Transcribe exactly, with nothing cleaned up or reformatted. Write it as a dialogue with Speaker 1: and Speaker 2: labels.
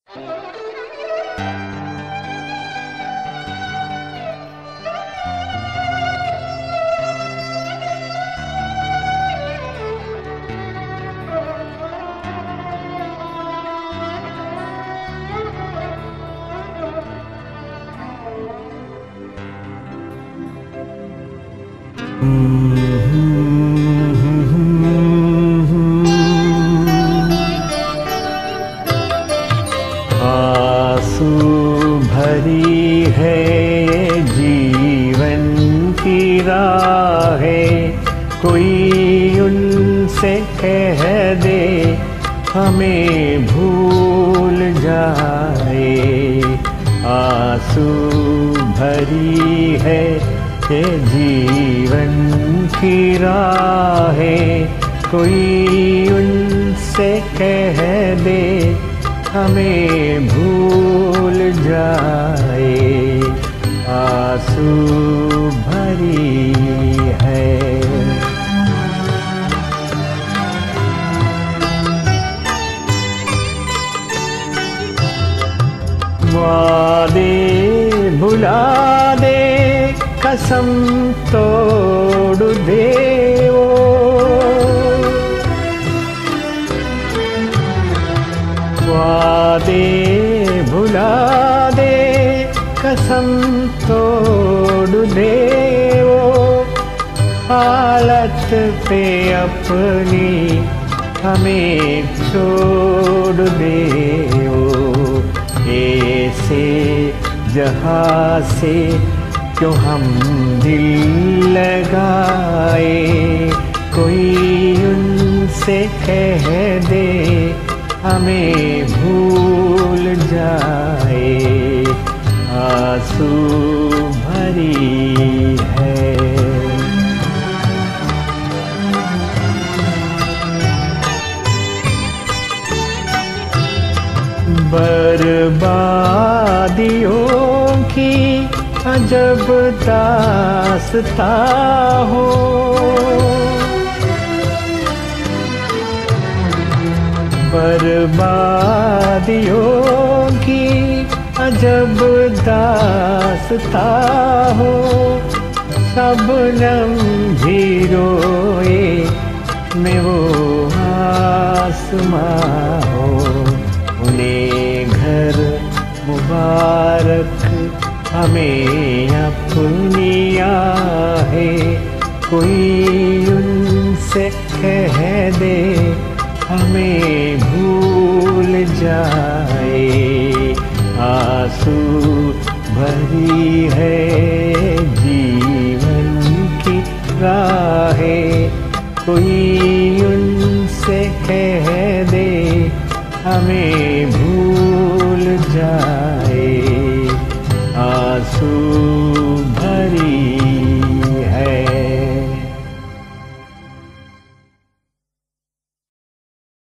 Speaker 1: आंसू भरी है ये जीवन की राहें, कोई उनसे कह दे हमें भूल जाए। आंसू भरी है ये जीवन की राहें, कोई उनसे कह दे हमें भूल जाए। आंसू भरी है। वादे भुला दे, कसम तोड़ दे वो, वादे भुला दे, कसम तोड़ दे वो, हालत पे अपनी हमें छोड़ दे वो। ऐसे जहाँ से क्यों हम दिल लगाए, कोई उनसे कह दे हमें भूल जाए। आंसू भरी है। बर्बादियों की अजब दास्ता हो, बर्बादियों की अजब दास्ता हो, शबनम भी रोए में वो आसमां हो। उन्हें घर मुबारक हमें अपनी आहें, कोई उनसे कह दे हमें भूल जाए। आंसू भरी है जीवन की राहें, कोई उनसे कह दे हमें भूल जाए। आंसू